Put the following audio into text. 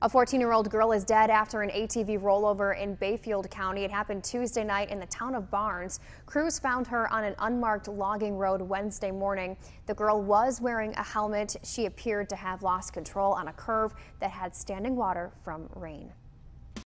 A 14-year-old girl is dead after an ATV rollover in Bayfield County. It happened Tuesday night in the town of Barnes. Crews found her on an unmarked logging road Wednesday morning. The girl was wearing a helmet. She appeared to have lost control on a curve that had standing water from rain.